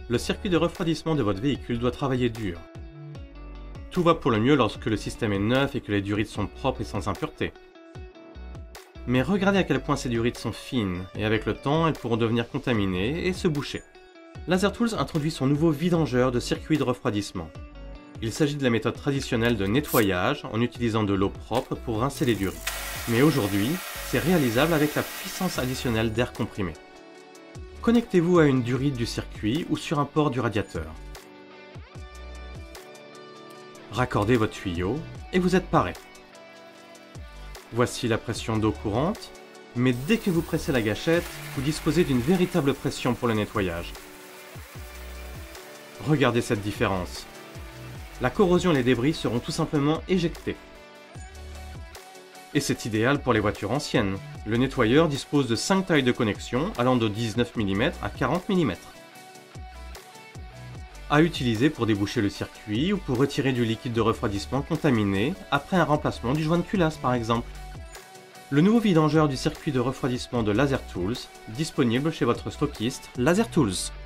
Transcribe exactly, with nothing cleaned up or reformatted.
le circuit de refroidissement de votre véhicule doit travailler dur. Tout va pour le mieux lorsque le système est neuf et que les durites sont propres et sans impuretés. Mais regardez à quel point ces durites sont fines, et avec le temps, elles pourront devenir contaminées et se boucher. LaserTools introduit son nouveau vidangeur de circuit de refroidissement. Il s'agit de la méthode traditionnelle de nettoyage en utilisant de l'eau propre pour rincer les durites. Mais aujourd'hui, c'est réalisable avec la puissance additionnelle d'air comprimé. Connectez-vous à une durite du circuit ou sur un port du radiateur. Raccordez votre tuyau et vous êtes paré. Voici la pression d'eau courante, mais dès que vous pressez la gâchette, vous disposez d'une véritable pression pour le nettoyage. Regardez cette différence. La corrosion et les débris seront tout simplement éjectés. Et c'est idéal pour les voitures anciennes. Le nettoyeur dispose de cinq tailles de connexion allant de dix-neuf millimètres à quarante millimètres. À utiliser pour déboucher le circuit ou pour retirer du liquide de refroidissement contaminé après un remplacement du joint de culasse par exemple. Le nouveau vidangeur du circuit de refroidissement de LaserTools, disponible chez votre stockiste LaserTools.